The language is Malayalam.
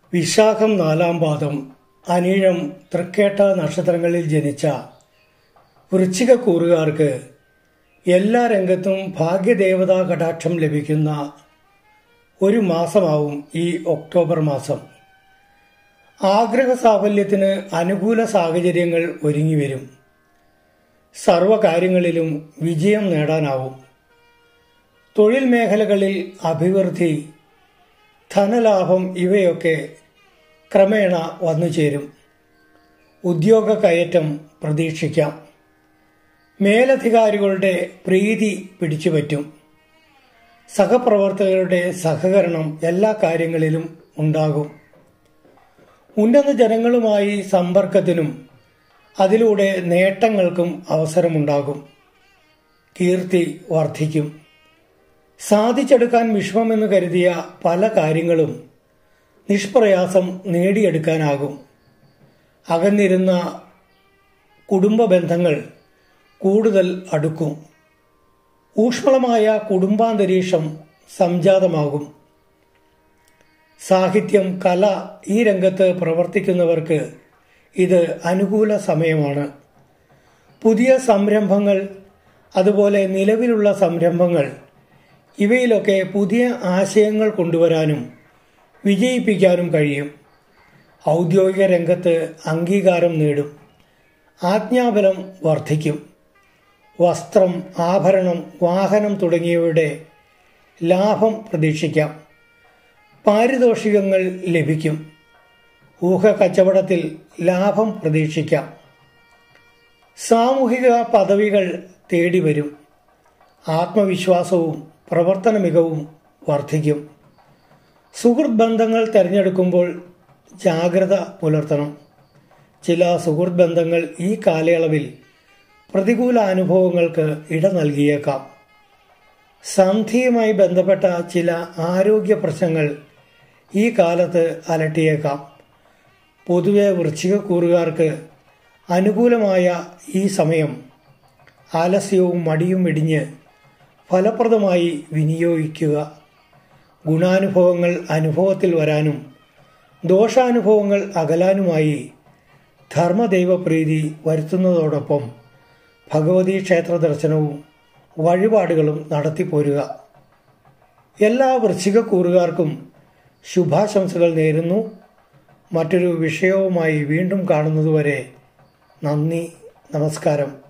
വിശാഖം 4-ാം പാദം അനിഴം തൃക്കേട്ട നക്ഷത്രങ്ങളിൽ ജനിച്ച വൃശ്ചികക്കൂറുകാർക്ക് എല്ലാ രംഗത്തും ഭാഗ്യദേവതാ കടാക്ഷം ലഭിക്കുന്ന ഒരു മാസമാവും ഈ ഒക്ടോബർ മാസം. ആഗ്രഹ സാഫല്യത്തിന് അനുകൂല സാഹചര്യങ്ങൾ ഒരുങ്ങിവരും. സർവകാര്യങ്ങളിലും വിജയം നേടാനാവും. തൊഴിൽ മേഖലകളിൽ അഭിവൃദ്ധി, ധനലാഭം ഇവയൊക്കെ ക്രമേണ വന്നുചേരും. ഉദ്യോഗ കയറ്റം പ്രതീക്ഷിക്കാം. മേലധികാരികളുടെ പ്രീതി പിടിച്ചുപറ്റും. സഹപ്രവർത്തകരുടെ സഹകരണം എല്ലാ കാര്യങ്ങളിലും ഉണ്ടാകും. ഉന്നത ജനങ്ങളുമായി സമ്പർക്കത്തിനും അതിലൂടെ നേട്ടങ്ങൾക്കും അവസരമുണ്ടാകും. കീർത്തി വർദ്ധിക്കും. സാധിച്ചെടുക്കാൻ വിഷമമെന്ന് കരുതിയ പല കാര്യങ്ങളും നിഷ്പ്രയാസം നേടിയെടുക്കാനാകും. അകന്നിരുന്ന കുടുംബ ബന്ധങ്ങൾ കൂടുതൽ അടുക്കും. ഊഷ്മളമായ കുടുംബാന്തരീക്ഷം സംജാതമാകും. സാഹിത്യം, കല ഈ രംഗത്ത് പ്രവർത്തിക്കുന്നവർക്ക് ഇത് അനുകൂല സമയമാണ്. പുതിയ സംരംഭങ്ങൾ, അതുപോലെ നിലവിലുള്ള സംരംഭങ്ങൾ ഇവയിലൊക്കെ പുതിയ ആശയങ്ങൾ കൊണ്ടുവരാനും വിജയിപ്പിക്കാനും കഴിയും. ഔദ്യോഗിക രംഗത്ത് അംഗീകാരം നേടും. ആജ്ഞാബലം വർദ്ധിക്കും. വസ്ത്രം, ആഭരണം, വാഹനം തുടങ്ങിയവയുടെ ലാഭം പ്രതീക്ഷിക്കാം. പാരിതോഷികങ്ങൾ ലഭിക്കും. ഊഹക്കച്ചവടത്തിൽ ലാഭം പ്രതീക്ഷിക്കാം. സാമൂഹിക പദവികൾ തേടിവരും. ആത്മവിശ്വാസവും പ്രവർത്തന മികവും വർദ്ധിക്കും. സുഹൃത്ത് ബന്ധങ്ങൾ തിരഞ്ഞെടുക്കുമ്പോൾ ജാഗ്രത പുലർത്തണം. ചില സുഹൃത്ത് ബന്ധങ്ങൾ ഈ കാലയളവിൽ പ്രതികൂല അനുഭവങ്ങൾക്ക് ഇട നൽകിയേക്കാം. സന്ധിയുമായി ബന്ധപ്പെട്ട ചില ആരോഗ്യ പ്രശ്നങ്ങൾ ഈ കാലത്ത് അലട്ടിയേക്കാം. പൊതുവെ വൃശ്ചികക്കൂറുകാർക്ക് അനുകൂലമായ ഈ സമയം ആലസ്യവും മടിയും വെടിഞ്ഞ് ഫലപ്രദമായി വിനിയോഗിക്കുക. ഗുണാനുഭവങ്ങൾ അനുഭവത്തിൽ വരാനും ദോഷാനുഭവങ്ങൾ അകലാനുമായി ധർമ്മദൈവപ്രീതി വരുത്തുന്നതോടൊപ്പം ഭഗവതീ ക്ഷേത്ര ദർശനവും വഴിപാടുകളും നടത്തിപ്പോരുക. എല്ലാ വൃശ്ചികക്കൂറുകാർക്കും ശുഭാശംസകൾ നേരുന്നു. മറ്റൊരു വിഷയവുമായി വീണ്ടും കാണുന്നതുവരെ നന്ദി, നമസ്കാരം.